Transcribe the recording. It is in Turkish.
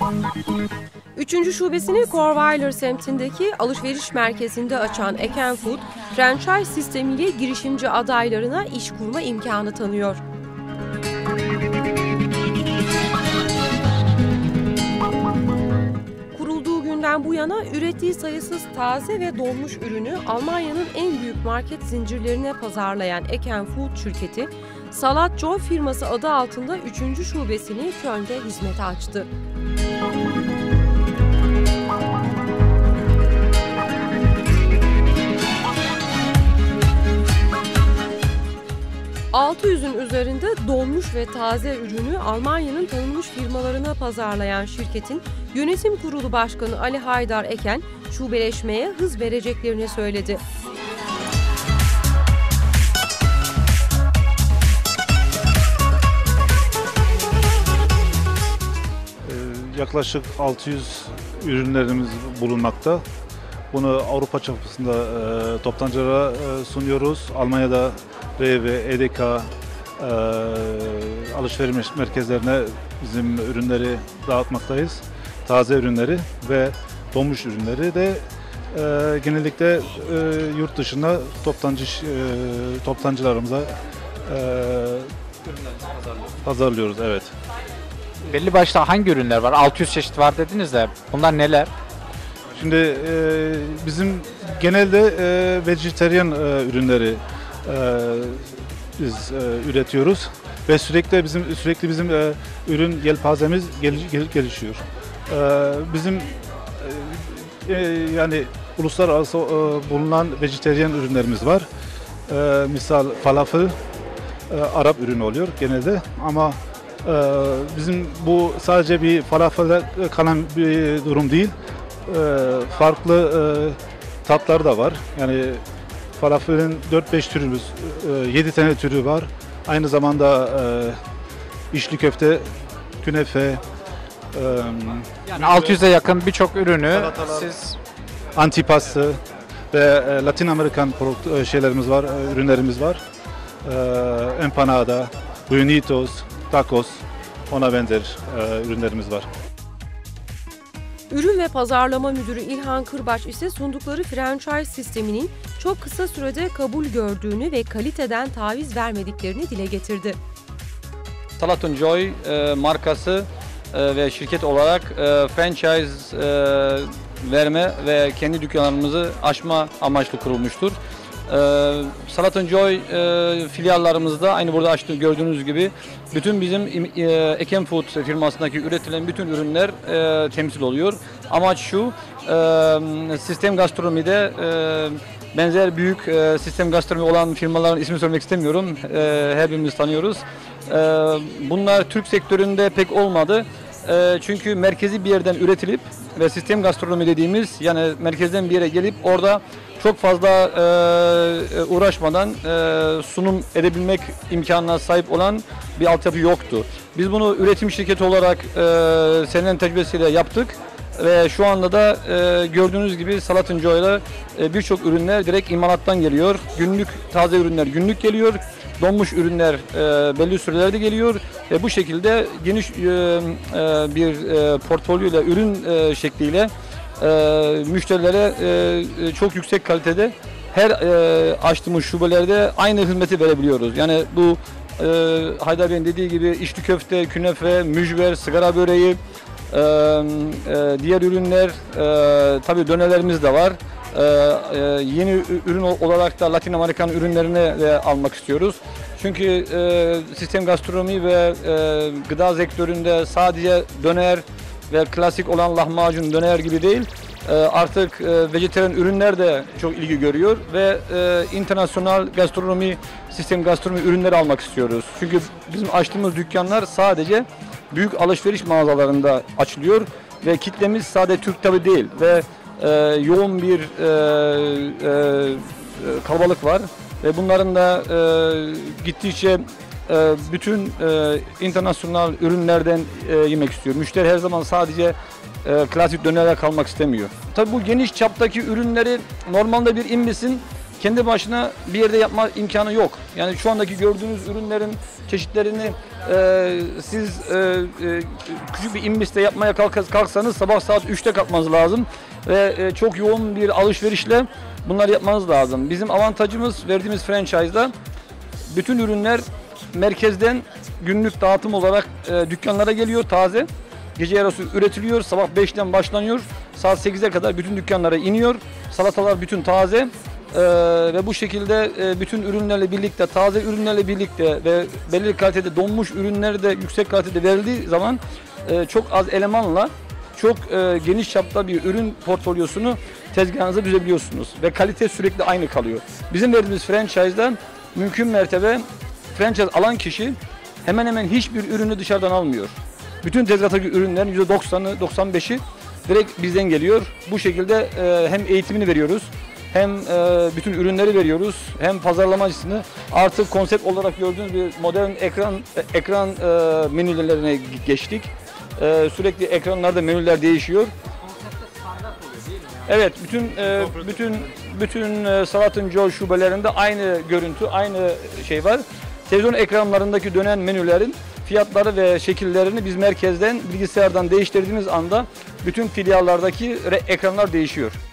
Üçüncü şubesini Corweiler semtindeki alışveriş merkezinde açan Eken Food, franchise sistemiyle girişimci adaylarına iş kurma imkanı tanıyor. Kurulduğu günden bu yana ürettiği sayısız taze ve donmuş ürünü Almanya'nın en büyük market zincirlerine pazarlayan Eken Food şirketi, Salat Joy firması adı altında 3. şubesini Köln'de hizmete açtı. ...600'ün üzerinde donmuş ve taze ürünü Almanya'nın tanınmış firmalarına pazarlayan şirketin yönetim kurulu başkanı Ali Haydar Eken, şubeleşmeye hız vereceklerini söyledi. Yaklaşık 600 ürünlerimiz bulunmakta. Bunu Avrupa çapında toptancılara sunuyoruz. Almanya'da REWE, EDK alışveriş merkezlerine bizim ürünleri dağıtmaktayız. Taze ürünleri ve donmuş ürünleri de genellikle yurt dışında toptancılarımıza pazarlıyoruz. Evet. Belli başta hangi ürünler var? 600 çeşit var dediniz de bunlar neler? Şimdi bizim genelde vejetaryen ürünleri biz üretiyoruz ve sürekli bizim ürün yelpazemiz gelişiyor. Bizim yani uluslararası bulunan vejetaryen ürünlerimiz var. Misal falafel Arap ürünü oluyor genelde ama bizim bu sadece bir falafelde kalan bir durum değil. Farklı tatlar da var. Yani falafelin 4-5 türümüz, 7 tane türü var. Aynı zamanda içli köfte, künefe, yani 600'e yakın birçok ürünü siz antipastı ve Latin Amerikan şeylerimiz var, ürünlerimiz var. Empanada, burritos, tacos, ona benzer ürünlerimiz var. Ürün ve Pazarlama Müdürü İlhan Kırbaç ise sundukları franchise sisteminin çok kısa sürede kabul gördüğünü ve kaliteden taviz vermediklerini dile getirdi. Salat Joy markası ve şirket olarak franchise verme ve kendi dükkanlarımızı açma amaçlı kurulmuştur. Salat Joy filiallarımızda aynı burada gördüğünüz gibi bütün bizim Eken Food firmasındaki üretilen bütün ürünler temsil oluyor. Amaç şu, sistem gastronomide benzer büyük sistem gastronomi olan firmaların ismini söylemek istemiyorum. Her birimiz tanıyoruz. Bunlar Türk sektöründe pek olmadı. Çünkü merkezi bir yerden üretilip ve sistem gastronomi dediğimiz yani merkezden bir yere gelip orada çok fazla uğraşmadan sunum edebilmek imkanına sahip olan bir altyapı yoktu. Biz bunu üretim şirketi olarak senenin tecrübesiyle yaptık ve şu anda da gördüğünüz gibi Salat Joy'la birçok ürünler direkt imalattan geliyor. Günlük taze ürünler günlük geliyor. Donmuş ürünler belli sürelerde geliyor ve bu şekilde geniş bir portfolyoyla ürün şekliyle müşterilere çok yüksek kalitede her açtığımız şubelerde aynı hizmeti verebiliyoruz. Yani bu Haydar Bey'in dediği gibi içli köfte, künefe, mücver, sigara böreği, diğer ürünler, tabii dönerlerimiz de var. Yeni ürün olarak da Latin Amerikan ürünlerini de almak istiyoruz. Çünkü sistem gastronomi ve gıda sektöründe sadece döner ve klasik olan lahmacun döner gibi değil, artık vejetaryen ürünler de çok ilgi görüyor ve internasyonal gastronomi, sistem gastronomi ürünleri almak istiyoruz. Çünkü bizim açtığımız dükkanlar sadece büyük alışveriş mağazalarında açılıyor ve kitlemiz sadece Türk tabi değil ve yoğun bir kalabalık var ve bunların da gittikçe bütün internasyonal ürünlerden yemek istiyor. Müşteri her zaman sadece klasik dönerler kalmak istemiyor. Tabii bu geniş çaptaki ürünleri normalde bir imbisin kendi başına bir yerde yapma imkanı yok. Yani şu andaki gördüğünüz ürünlerin çeşitlerini siz küçük bir imbiste yapmaya kalksanız sabah saat 3'te kalkmanız lazım ve çok yoğun bir alışverişle bunları yapmanız lazım. Bizim avantajımız verdiğimiz franchise'da bütün ürünler merkezden günlük dağıtım olarak dükkanlara geliyor taze. Gece yarısı üretiliyor, sabah 5'ten başlanıyor, saat 8'e kadar bütün dükkanlara iniyor. Salatalar bütün taze ve bu şekilde bütün ürünlerle birlikte, taze ürünlerle birlikte ve belirli kalitede donmuş ürünler de yüksek kalitede verildiği zaman çok az elemanla çok geniş çapta bir ürün portfolyosunu tezgahınıza düzebiliyorsunuz ve kalite sürekli aynı kalıyor. Bizim verdiğimiz franchise'da mümkün mertebe franchise alan kişi hemen hemen hiçbir ürünü dışarıdan almıyor. Bütün tezgahtaki ürünlerin %90'ı, 95'i direkt bizden geliyor. Bu şekilde hem eğitimini veriyoruz, hem bütün ürünleri veriyoruz, hem pazarlamasını artık konsept olarak gördüğünüz bir modern ekran menülerine geçtik. Sürekli ekranlarda menüler değişiyor. Evet, bütün Salatın Joy şubelerinde aynı görüntü, aynı şey var. Televizyon ekranlarındaki dönen menülerin fiyatları ve şekillerini biz merkezden, bilgisayardan değiştirdiğimiz anda bütün filiallardaki ekranlar değişiyor.